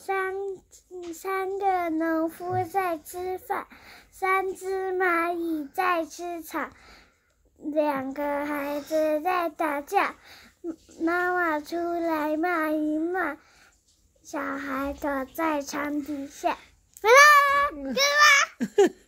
三个农夫在吃饭，3只蚂蚁在吃草，2个孩子在打架，妈妈出来骂一骂，小孩躲在床底下。对啦，对啦。